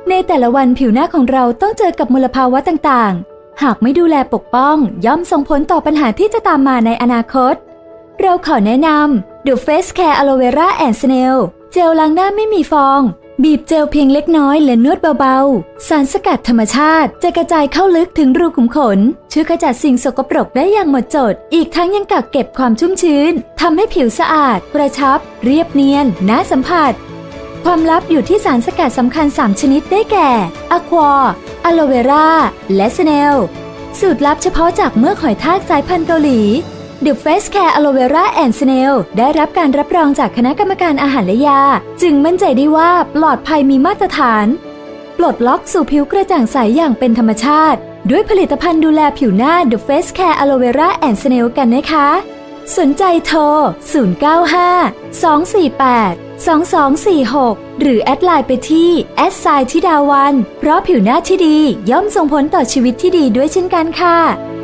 ในแต่ละวันผิวหน้าของเราต้องเจอกับมลภาวะต่างๆหากไม่ดูแลปกป้องย่อมส่งผลต่อปัญหาที่จะตามมาในอนาคตเราขอแนะนำ The Face Care Aloe Vera and Snail เจลล้างหน้าไม่มีฟองบีบเจลเพียงเล็กน้อยและนวดเบาๆสารสกัดธรรมชาติจะกระจายเข้าลึกถึงรูขุมขนช่วยขจัดสิ่งสกปรกได้อย่างหมดจดอีกทั้งยังกักเก็บความชุ่มชื้นทำให้ผิวสะอาดกระชับเรียบเนียนน่าสัมผัสความลับอยู่ที่สารสกัดสำคัญ3ชนิดได้แก่อะควาอะโลเวราและสเนลสูตรลับเฉพาะจากเมือกหอยทากสายพันธุ์เกาหลี The Face Care Aloe Vera and Snail ได้รับการรับรองจากคณะกรรมการอาหารและยาจึงมั่นใจได้ว่าปลอดภัยมีมาตรฐานปลดล็อกสู่ผิวกระจ่างใสอย่างเป็นธรรมชาติด้วยผลิตภัณฑ์ดูแลผิวหน้า The Face Care Aloe Vera and Snail กันนะคะสนใจโทร 095-248-2246 หรือแอดไลน์ไปที่@ธิดาวันเพราะผิวหน้าที่ดีย่อมส่งผลต่อชีวิตที่ดีด้วยเช่นกันค่ะ